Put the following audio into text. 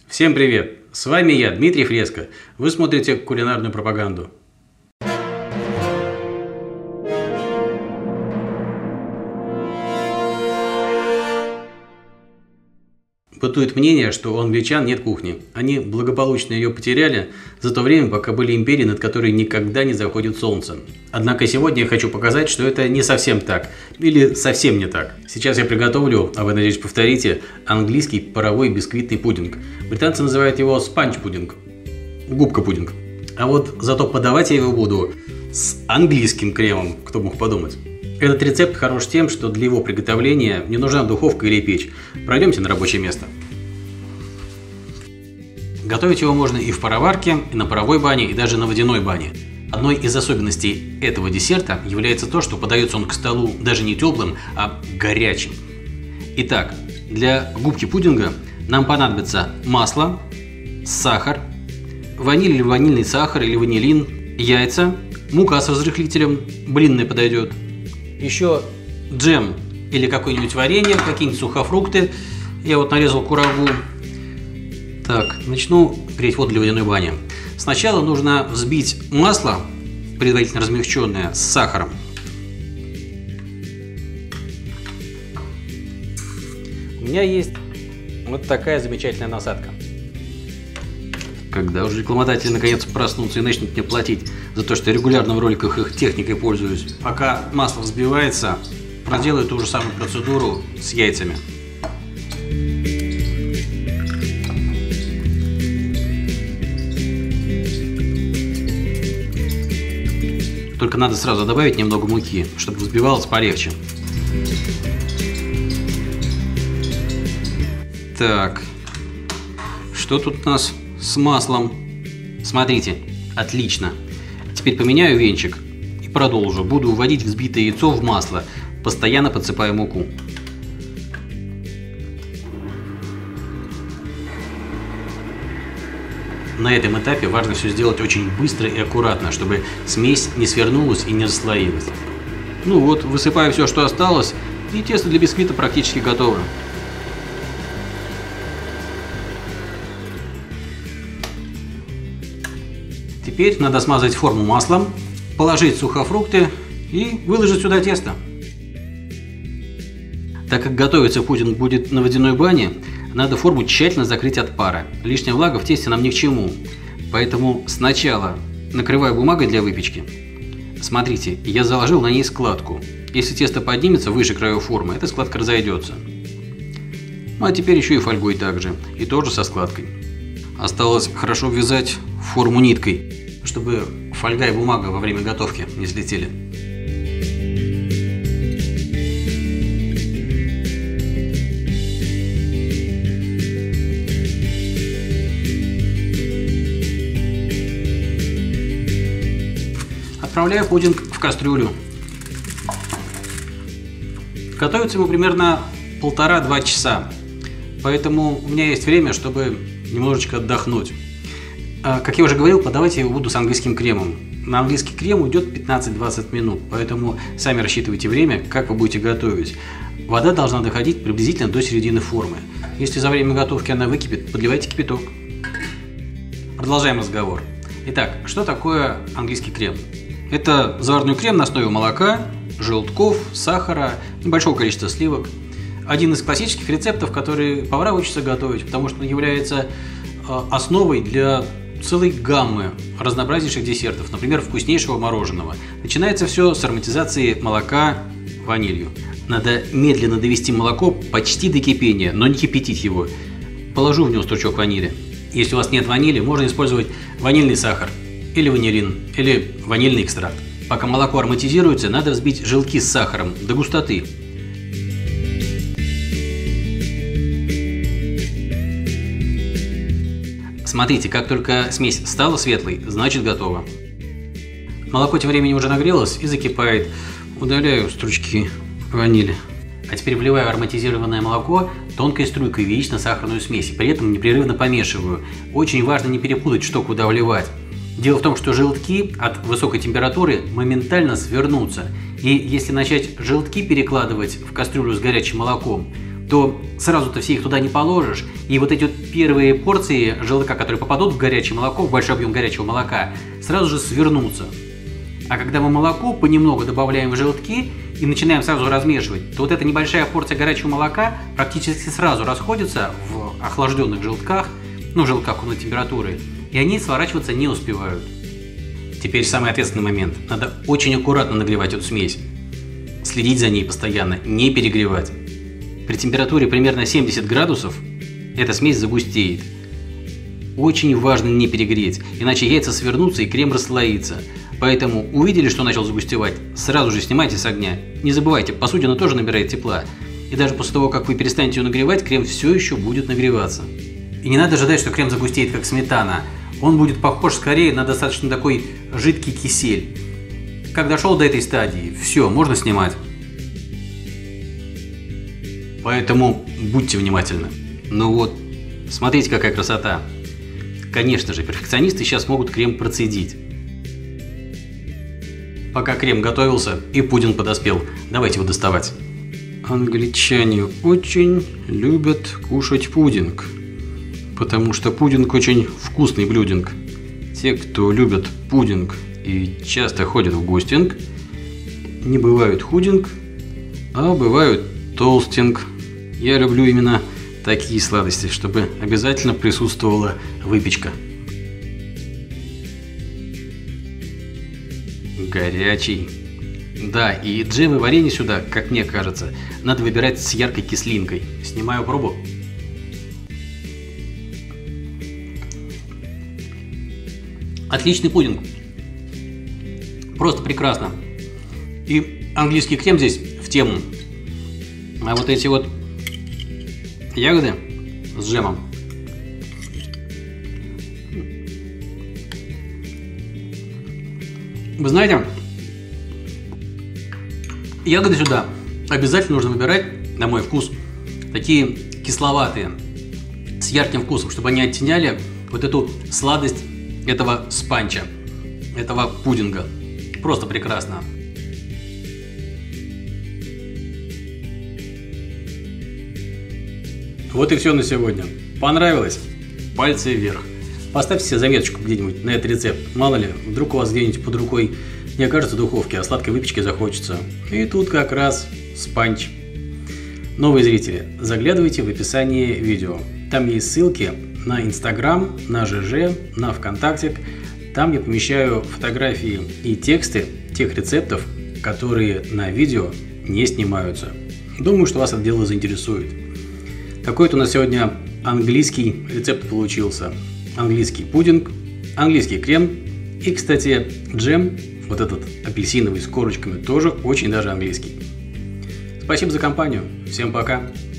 Всем привет! С вами я, Дмитрий Фреско. Вы смотрите кулинарную пропаганду. Бытует мнение, что у англичан нет кухни. Они благополучно ее потеряли за то время, пока были империей, над которой никогда не заходит солнце. Однако сегодня я хочу показать, что это не совсем так. Или совсем не так. Сейчас я приготовлю, а вы, надеюсь, повторите, английский паровой бисквитный пудинг. Британцы называют его спанч-пудинг. Губка-пудинг. А вот зато подавать я его буду с английским кремом, кто мог подумать. Этот рецепт хорош тем, что для его приготовления не нужна духовка или печь. Пройдемте на рабочее место. Готовить его можно и в пароварке, и на паровой бане, и даже на водяной бане. Одной из особенностей этого десерта является то, что подается он к столу даже не теплым, а горячим. Итак, для губки пудинга нам понадобится масло, сахар, ваниль или ванильный сахар или ванилин, яйца, мука с разрыхлителем, блинная подойдет. Еще джем или какое-нибудь варенье, какие-нибудь сухофрукты. Я вот нарезал курагу. Так, начну греть воду для водяной бани. Сначала нужно взбить масло, предварительно размягченное, с сахаром. У меня есть вот такая замечательная насадка. Когда уже рекламодатели наконец проснутся и начнут мне платить за то, что я регулярно в роликах их техникой пользуюсь. Пока масло взбивается, проделаю ту же самую процедуру с яйцами. Только надо сразу добавить немного муки, чтобы взбивалось полегче. Так, что тут у нас с маслом? Смотрите, отлично. Теперь поменяю венчик и продолжу. Буду вводить взбитое яйцо в масло, постоянно подсыпая муку. На этом этапе важно все сделать очень быстро и аккуратно, чтобы смесь не свернулась и не расслоилась. Ну вот, высыпаю все, что осталось, и тесто для бисквита практически готово. Теперь надо смазать форму маслом, положить сухофрукты и выложить сюда тесто. Так как готовиться пудинг будет на водяной бане, надо форму тщательно закрыть от пара. Лишняя влага в тесте нам ни к чему. Поэтому сначала накрываю бумагой для выпечки. Смотрите, я заложил на ней складку. Если тесто поднимется выше края формы, эта складка разойдется. Ну а теперь еще и фольгой также. И тоже со складкой. Осталось хорошо ввязать форму ниткой, чтобы фольга и бумага во время готовки не слетели. Отправляю пудинг в кастрюлю. Готовится ему примерно 1,5–2 часа, поэтому у меня есть время, чтобы немножечко отдохнуть. Как я уже говорил, подавать я его буду с английским кремом. На английский крем уйдет 15–20 минут, поэтому сами рассчитывайте время, как вы будете готовить. Вода должна доходить приблизительно до середины формы. Если за время готовки она выкипит, подливайте кипяток. Продолжаем разговор. Итак, что такое английский крем? Это заварной крем на основе молока, желтков, сахара, небольшого количества сливок. Один из классических рецептов, который повара учатся готовить, потому что он является основой для целой гаммы разнообразнейших десертов, например, вкуснейшего мороженого. Начинается все с ароматизации молока ванилью. Надо медленно довести молоко почти до кипения, но не кипятить его. Положу в него стручок ванили. Если у вас нет ванили, можно использовать ванильный сахар, или ванилин, или ванильный экстракт. Пока молоко ароматизируется, надо взбить желтки с сахаром до густоты. Смотрите, как только смесь стала светлой, значит готово. Молоко тем временем уже нагрелось и закипает. Удаляю стручки ванили. А теперь вливаю ароматизированное молоко тонкой струйкой в яично-сахарную смесь. При этом непрерывно помешиваю. Очень важно не перепутать, что куда вливать. Дело в том, что желтки от высокой температуры моментально свернутся. И если начать желтки перекладывать в кастрюлю с горячим молоком, то сразу-то все их туда не положишь. И вот эти вот первые порции желтка, которые попадут в горячее молоко, в большой объем горячего молока, сразу же свернутся. А когда мы молоко понемногу добавляем в желтки и начинаем сразу размешивать, то вот эта небольшая порция горячего молока практически сразу расходится в охлажденных желтках, ну, желтках комнатной температуры, и они сворачиваться не успевают. Теперь самый ответственный момент. Надо очень аккуратно нагревать эту смесь. Следить за ней постоянно, не перегревать. При температуре примерно 70 градусов эта смесь загустеет. Очень важно не перегреть, иначе яйца свернутся и крем расслоится. Поэтому увидели, что начал загустевать, сразу же снимайте с огня. Не забывайте, посудина тоже набирает тепла. И даже после того, как вы перестанете ее нагревать, крем все еще будет нагреваться. И не надо ожидать, что крем загустеет, как сметана. Он будет похож скорее на достаточно такой жидкий кисель. Как дошел до этой стадии, все, можно снимать. Поэтому будьте внимательны. Ну вот, смотрите, какая красота. Конечно же, перфекционисты сейчас могут крем процедить. Пока крем готовился и пудинг подоспел, давайте его доставать. Англичане очень любят кушать пудинг, потому что пудинг очень вкусный блюдинг. Те, кто любят пудинг и часто ходят в гостинг, не бывают худинг, а бывают толстинг. Я люблю именно такие сладости, чтобы обязательно присутствовала выпечка. Горячий. Да, и джем и варенье сюда, как мне кажется, надо выбирать с яркой кислинкой. Снимаю пробу. Отличный пудинг. Просто прекрасно. И английский крем здесь в тему. А вот эти вот ягоды с джемом. Вы знаете, ягоды сюда обязательно нужно выбирать, на мой вкус, такие кисловатые, с ярким вкусом, чтобы они оттеняли вот эту сладость этого спанча, этого пудинга. Просто прекрасно. Вот и все на сегодня. Понравилось? Пальцы вверх. Поставьте себе заметочку где-нибудь на этот рецепт. Мало ли, вдруг у вас где-нибудь под рукой не окажется духовки, а сладкой выпечки захочется. И тут как раз спанч. Новые зрители, заглядывайте в описание видео. Там есть ссылки на Инстаграм, на ЖЖ, на ВКонтакте. Там я помещаю фотографии и тексты тех рецептов, которые на видео не снимаются. Думаю, что вас это дело заинтересует. Такой-то у нас сегодня английский рецепт получился. Английский пудинг, английский крем и, кстати, джем, вот этот апельсиновый с корочками, тоже очень даже английский. Спасибо за компанию. Всем пока.